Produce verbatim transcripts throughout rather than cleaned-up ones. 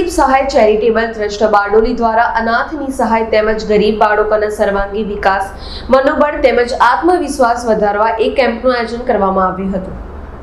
જીવનદીપ સહાય charitable trust Bardoli દ્વારા અનાથની સહાય તેમજ ગરીબ બાળકોના સર્વાંગી વિકાસ, મનોબળ તેમજ આત્મવિશ્વાસ વધારવા એક કેમ્પનું આયોજન કરવામાં આવ્યું હતું।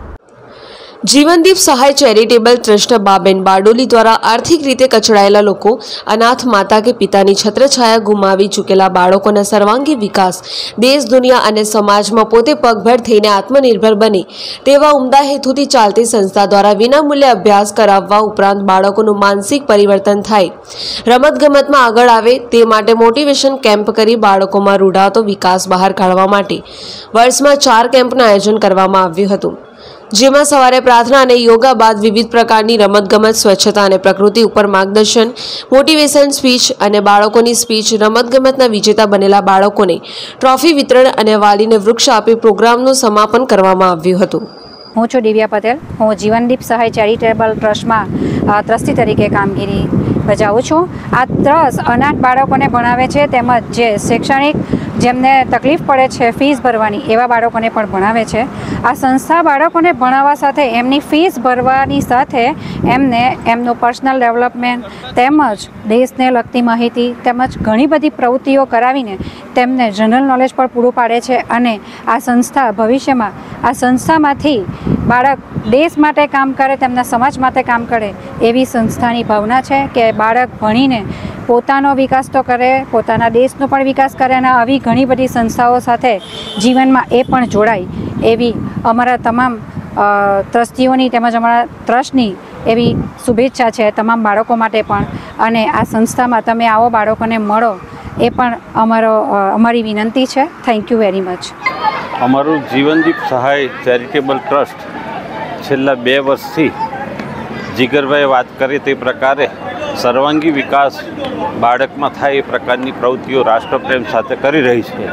જીવનદીપ સહાય ચેરિટેબલ ટ્રસ્ટ બાબેન બારડોલી દ્વારા આર્થિક રીતે કચડાયેલા લોકો, અનાથ માતા કે પિતાની છત્રછાયા ગુમાવી ચૂકેલા બાળકોના સર્વાંગી વિકાસ, દેશ દુનિયા અને સમાજમાં પોતે પગભર થઈને આત્મનિર્ભર બને તેવા ઉમદા હેતુથી ચાલતી સંસ્થા દ્વારા વિનામૂલ્યે અભ્યાસ કરાવવા ઉપરાંત બાળકોનું માનસિક પરિવર્તન થાય, રમતગમતમાં આગળ આવે તે માટે મોટિવેશન કેમ્પ કરી બાળકોમાં રૂઢાતો વિકાસ બહાર કાઢવા માટે વર્ષમાં ચાર કેમ્પનું આયોજન કરવામાં આવ્યું હતું। જેમાં સવારે પ્રાર્થના અને યોગા બાદ વિવિધ પ્રકારની રમતગમત, સ્વચ્છતા અને પ્રકૃતિ ઉપર માર્ગદર્શન, મોટિવેશન સ્પીચ અને બાળકોની સ્પીચ, રમતગમતના વિજેતા બનેલા બાળકોને ટ્રોફી વિતરણ અને વાલીને વૃક્ષ આપી પ્રોગ્રામનું સમાપન કરવામાં આવ્યું હતું। હું છું દિવ્યા પટેલ। હું જીવનદીપ સહાય ચેરિટેબલ ટ્રસ્ટમાં ટ્રસ્ટી તરીકે કામગીરી બજાવું છું। આ ટ્રસ્ટ અનાથ બાળકોને ભણાવે છે તેમજ જે શૈક્ષણિક જેમને તકલીફ પડે છે ફીસ ભરવાની એવા બાળકોને પણ ભણાવે છે। આ સંસ્થા બાળકોને ભણાવવા સાથે એમની ફીસ ભરવાની સાથે એમને એમનું પર્સનલ ડેવલપમેન્ટ તેમજ દેશને લગતી માહિતી તેમજ ઘણી બધી પ્રવૃત્તિઓ કરાવીને તેમને જનરલ નોલેજ પણ પૂરું પાડે છે અને આ સંસ્થા ભવિષ્યમાં આ સંસ્થામાંથી બાળક દેશ માટે કામ કરે, તેમના સમાજ માટે કામ કરે એવી સંસ્થાની ભાવના છે કે બાળક ભણીને પોતાનો વિકાસ તો કરે, પોતાના દેશનો પણ વિકાસ કરે અને આવી ઘણી બધી સંસ્થાઓ સાથે જીવનમાં એ પણ જોડાય એવી અમારા તમામ ટ્રસ્ટીઓની તેમજ અમારા ટ્રસ્ટની એવી શુભેચ્છા છે તમામ બાળકો માટે પણ। અને આ સંસ્થામાં તમે આવો, બાળકોને મળો એ પણ અમારો અમારી વિનંતી છે। Thank you very much. અમારું જીવનદીપ સહાય ચેરિટેબલ ટ્રસ્ટ છેલ્લા બે વર્ષથી જીગરભાઈએ વાત કરી તે પ્રકારે સર્વાંગી વિકાસ બાળકમાં થાય એ પ્રકારની પ્રવૃત્તિઓ રાષ્ટ્રપ્રેમ સાથે કરી રહી છે।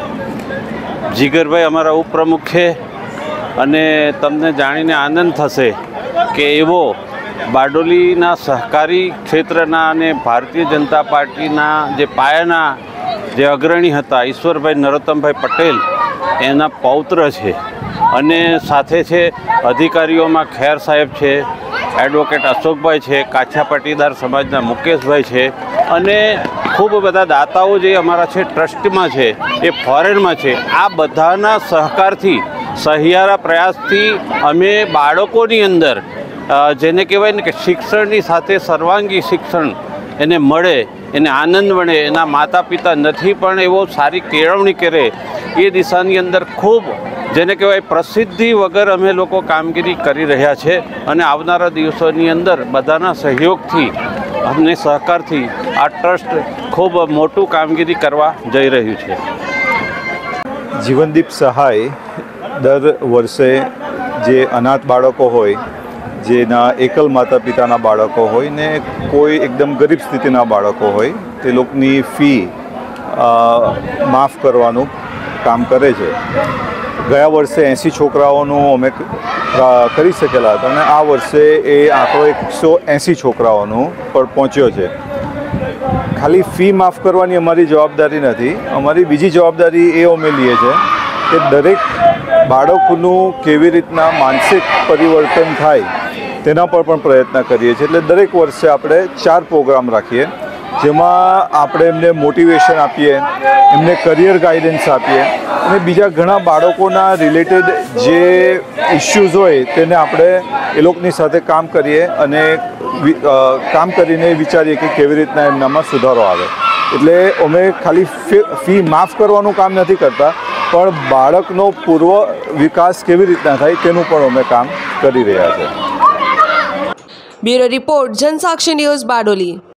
જીગરભાઈ અમારા ઉપપ્રમુખ છે અને તમને જાણીને આનંદ થશે કે એવો બારડોલીના સહકારી ક્ષેત્રના અને ભારતીય જનતા પાર્ટીના જે પાયાના જે અગ્રણી હતા ઈશ્વરભાઈ નરોત્તમભાઈ પટેલ એના પૌત્ર છે અને સાથે છે અધિકારીઓમાં ખેર સાહેબ છે, એડવોકેટ અશોકભાઈ છે, કાછા પાટીદાર સમાજના મુકેશભાઈ છે અને ખૂબ બધા દાતાઓ જે અમારા છે ટ્રસ્ટમાં છે એ ફોરેનમાં છે। આ બધાના સહકારથી, સહિયારા પ્રયાસથી અમે બાળકોની અંદર જેને કહેવાય ને કે શિક્ષણની સાથે સર્વાંગી શિક્ષણ એને મળે, એને આનંદ મળે, એના માતા પિતા નથી પણ એવો સારી કેળવણી કરે એ દિશાની અંદર ખૂબ જેને કહેવાય પ્રસિદ્ધિ વગર અમે લોકો કામગીરી કરી રહ્યા છે અને આવનારા દિવસોની અંદર બધાના સહયોગથી અમને સહકારથી આ ટ્રસ્ટ ખૂબ મોટું કામગીરી કરવા જઈ રહ્યું છે। જીવનદીપ સહાય દર વર્ષે જે અનાથ બાળકો હોય, જેના એકલ માતા પિતાના બાળકો હોય ને કોઈ એકદમ ગરીબ સ્થિતિના બાળકો હોય તે લોકોની ફી માફ કરવાનું કામ કરે છે। ગયા વર્ષે એંસી છોકરાઓનું અમે કરી શકેલા હતા અને આ વર્ષે એ આંકડો એકસો એંસી છોકરાઓનું પર પહોંચ્યો છે। ખાલી ફી માફ કરવાની અમારી જવાબદારી નથી, અમારી બીજી જવાબદારી એ અમે લઈએ છીએ કે દરેક બાળકનું કેવી રીતના માનસિક પરિવર્તન થાય તેના પર પણ પ્રયત્ન કરીએ છીએ। એટલે દરેક વર્ષે આપણે ચાર પ્રોગ્રામ રાખીએ જેમાં આપણે એમને મોટિવેશન આપીએ, એમને કરિયર ગાઈડન્સ આપીએ અને બીજા ઘણા બાળકોના રિલેટેડ જે ઇશ્યુઝ હોય તેને આપણે એ લોકોની સાથે કામ કરીએ અને કામ કરીને વિચારીએ કે કેવી રીતના એમનામાં સુધારો આવે। એટલે અમે ખાલી ફી માફ કરવાનું કામ નથી કરતા પણ બાળકનો પૂર્વ વિકાસ કેવી રીતના થાય તેનું પણ અમે કામ કરી રહ્યા છીએ। Bureau report, Jansakshi news, Bardoli.